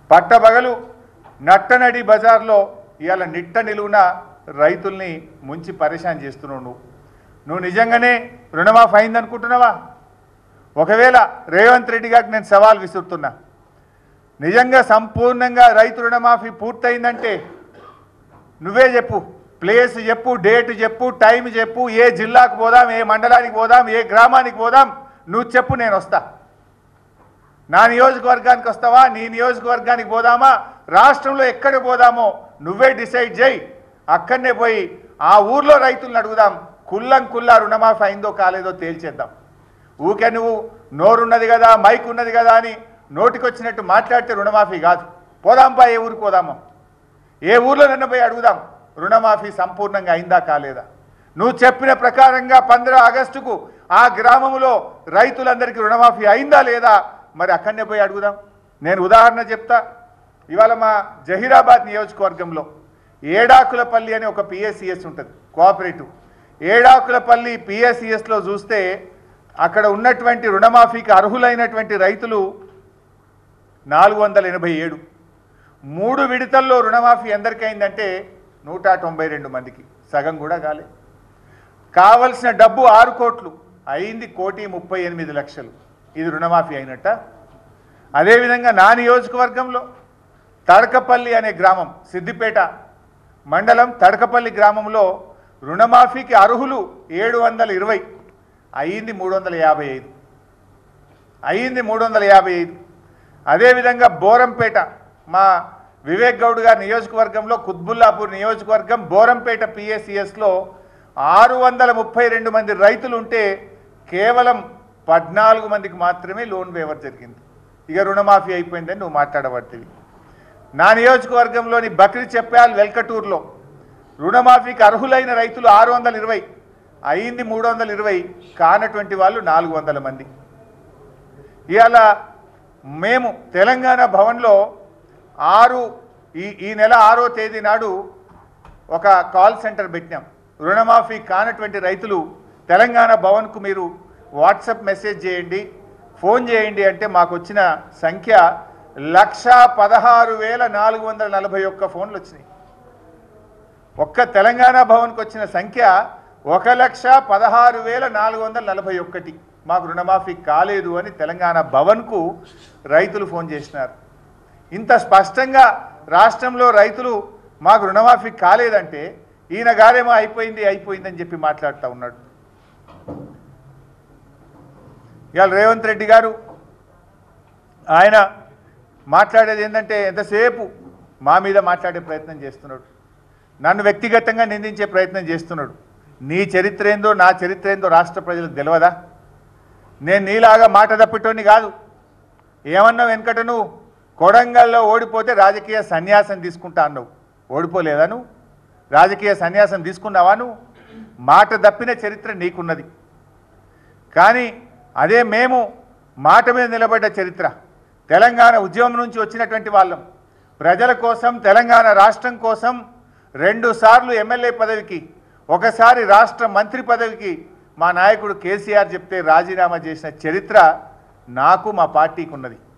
పట్టబగలు నట్టనడి బజార్లో ఇవాళ నిట్ట నిలువున రైతుల్ని ముంచి పరేషాన్ చేస్తున్నావు. నువ్వు నిజంగానే రుణమాఫీ అయిందనుకుంటున్నావా? ఒకవేళ రేవంత్ రెడ్డి గారికి నేను సవాల్ విసురుతున్నా, నిజంగా సంపూర్ణంగా రైతు రుణమాఫీ పూర్తయిందంటే నువ్వే చెప్పు, ప్లేస్ చెప్పు, డేట్ చెప్పు, టైం చెప్పు, ఏ జిల్లాకు పోదాం, ఏ మండలానికి పోదాం, ఏ గ్రామానికి పోదాం, నువ్వు చెప్పు, నేను వస్తా. నా నియోజకవర్గానికి వస్తావా, నీ నియోజకవర్గానికి పోదామా, రాష్ట్రంలో ఎక్కడికి పోదామో నువ్వే డిసైడ్ చేయి. అక్కడనే పోయి ఆ ఊర్లో రైతులను అడుగుదాం, కుల్లా రుణమాఫీ అయిందో కాలేదో తేల్చేద్దాం. ఊకే నువ్వు నోరున్నది కదా, మైక్ ఉన్నది కదా అని నోటికొచ్చినట్టు మాట్లాడితే రుణమాఫీ కాదు. పోదాంపా, ఏ ఊరికి పోదామో, ఏ ఊర్లో నన్ను పోయి అడుగుదాం రుణమాఫీ సంపూర్ణంగా అయిందా కాలేదా. నువ్వు చెప్పిన ప్రకారంగా 15 ఆగస్టుకు ఆ గ్రామంలో రైతులందరికీ రుణమాఫీ అయిందా లేదా, మరి అక్కడనే పోయి అడుగుదాం. నేను ఉదాహరణ చెప్తా. ఇవాళ మా జహీరాబాద్ నియోజకవర్గంలో ఏడాకులపల్లి అని ఒక పిఎస్సిఎస్ ఉంటుంది, కోఆపరేటివ్. ఏడాకులపల్లి పిఎస్సిఎస్లో చూస్తే అక్కడ ఉన్నటువంటి రుణమాఫీకి అర్హులైనటువంటి రైతులు 487. 3 విడతల్లో రుణమాఫీ ఎందరికైందంటే 192 మందికి, సగం కూడా కాలే. కావలసిన డబ్బు 6 కోట్లు అయింది, 1,38,00,000. ఇది రుణమాఫీ అయినట్ట. అదేవిధంగా నా నియోజకవర్గంలో తడకపల్లి అనే గ్రామం, సిద్దిపేట మండలం తడకపల్లి గ్రామంలో రుణమాఫీకి అర్హులు 720, అయింది 355. అయింది 355. అదేవిధంగా బోరంపేట, మా వివేక్ గౌడ్ గారి నియోజకవర్గంలో కుత్బుల్లాపూర్ నియోజకవర్గం బోరంపేట పిఎస్సిఎస్లో 632 మంది రైతులు ఉంటే కేవలం 14 మందికి మాత్రమే లోన్ వేవర్ జరిగింది. ఇక రుణమాఫీ అయిపోయిందని నువ్వు మాట్లాడబడుతుంది. నా నియోజకవర్గంలోని బక్రీ చెప్పాల్ వెల్కటూరులో రుణమాఫీకి అర్హులైన రైతులు 620, అయింది 320, కానటువంటి వాళ్ళు 400 మంది. ఇవాళ మేము తెలంగాణ భవన్లో ఈ నెల 6వ తేదీ నాడు ఒక కాల్ సెంటర్ పెట్టినాం. రుణమాఫీ కానటువంటి రైతులు తెలంగాణ భవన్కు మీరు వాట్సాప్ మెసేజ్ చేయండి, ఫోన్ చేయండి అంటే మాకు వచ్చిన సంఖ్య 116,441 ఫోన్లు వచ్చినాయి. ఒక్క తెలంగాణ భవన్కు వచ్చిన సంఖ్య 116,441. మాకు రుణమాఫీ కాలేదు అని తెలంగాణ భవన్కు రైతులు ఫోన్ చేసినారు. ఇంత స్పష్టంగా రాష్ట్రంలో రైతులు మాకు రుణమాఫీ కాలేదంటే ఈయన గారేమో అయిపోయిందని చెప్పి మాట్లాడుతూ ఉన్నాడు. ఇవాళ రేవంత్ రెడ్డి గారు ఆయన మాట్లాడేది ఏంటంటే ఎంతసేపు మా మీద మాట్లాడే ప్రయత్నం చేస్తున్నాడు, నన్ను వ్యక్తిగతంగా నిందించే ప్రయత్నం చేస్తున్నాడు. నీ చరిత్ర ఏందో నా చరిత్ర ఏందో రాష్ట్ర ప్రజలకు తెలియదా? నేను నీలాగా మాట తప్పిటోని కాదు. ఏమన్నావు వెనకట, నువ్వు కొడంగల్లో ఓడిపోతే రాజకీయ సన్యాసం తీసుకుంటా అన్నావు. ఓడిపోలేదా నువ్వు? రాజకీయ సన్యాసం తీసుకున్నావా నువ్వు? మాట తప్పిన చరిత్ర నీకున్నది. కానీ అదే మేము మాట మీద నిలబడ్డ చరిత్ర, తెలంగాణ ఉద్యమం నుంచి వచ్చినటువంటి వాళ్ళం, ప్రజల కోసం తెలంగాణ రాష్ట్రం కోసం 2 సార్లు ఎమ్మెల్యే పదవికి, ఒకసారి రాష్ట్ర మంత్రి పదవికి మా నాయకుడు కేసీఆర్ చెప్తే రాజీనామా చేసిన చరిత్ర నాకు మా పార్టీకి ఉన్నది.